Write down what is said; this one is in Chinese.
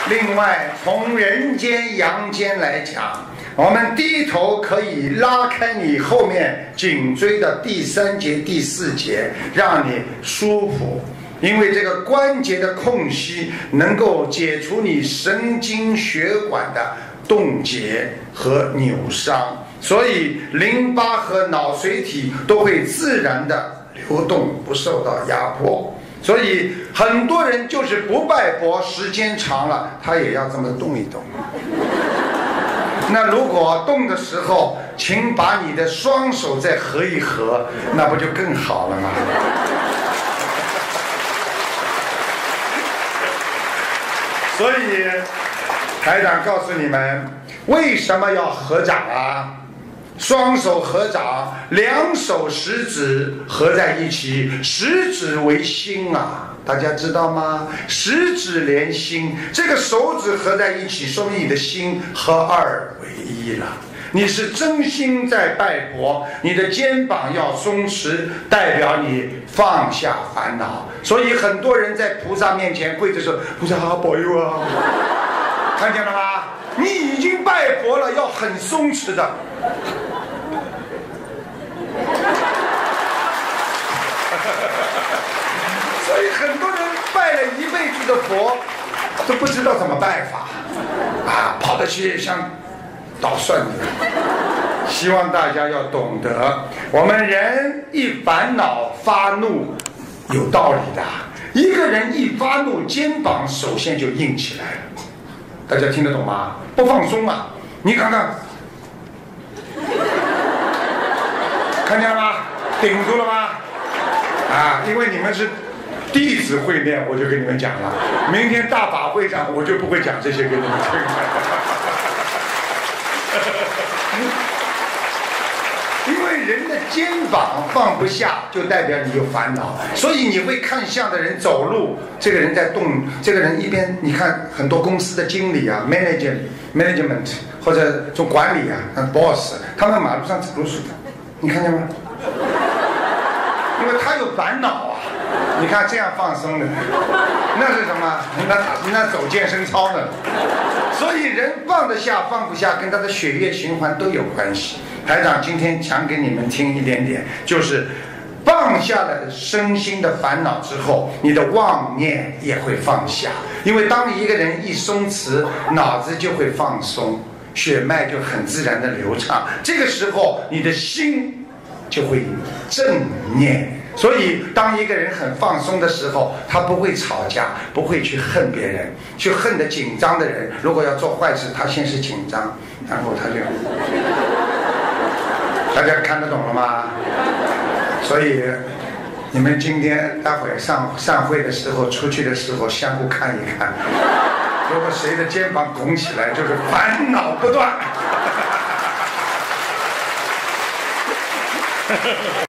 另外，从人间阳间来讲，我们低头可以拉开你后面颈椎的第3节、第4节，让你舒服。因为这个关节的空隙能够解除你神经血管的冻结和扭伤，所以淋巴和脑髓体都会自然的流动，不受到压迫。所以很多人就是不拜佛，时间长了他也要这么动一动。那如果动的时候请把你的双手再合一合，那不就更好了吗？所以台长告诉你们，为什么要合掌啊？双手合掌，2手食指合在一起，食指为心啊，大家知道吗？食指连心，这个手指合在一起，说明你的心合二为一了。你是真心在拜佛，你的肩膀要松弛，代表你放下烦恼。所以很多人在菩萨面前跪着说：“菩萨好保佑啊！”看见了吗？你已经拜佛了，要很松弛的。所以很多人拜了一辈子的佛，都不知道怎么拜法啊，跑得去像捣蒜一样。希望大家要懂得，我们人一烦恼发怒有道理的。一个人一发怒，肩膀首先就硬起来了。大家听得懂吗？不放松啊！你看看，看见了吗？顶住了吗？啊，因为你们是弟子会练，我就跟你们讲了。明天大法会上，我就不会讲这些给你们听了。因为人的肩膀放不下，就代表你有烦恼。所以你会看相的人走路，这个人在动，这个人一边，你看很多公司的经理啊 ，management 或者做管理啊 ，boss， 他们马路上走路是的，你看见吗？因为他有烦恼啊。你看这样放松的，那是什么？那走健身操的。所以人放得下放不下，跟他的血液循环都有关系。台长今天讲给你们听一点点，就是放下了身心的烦恼之后，你的妄念也会放下。因为当一个人一松弛，脑子就会放松，血脉就很自然的流畅。这个时候你的心就会正念。所以当一个人很放松的时候，他不会吵架，不会去恨别人，去恨得紧张的人，如果要做坏事，他先是紧张，然后他就，大家看得懂了吗？所以你们今天待会散会的时候，出去的时候相互看一看，如果谁的肩膀拱起来，就是烦恼不断。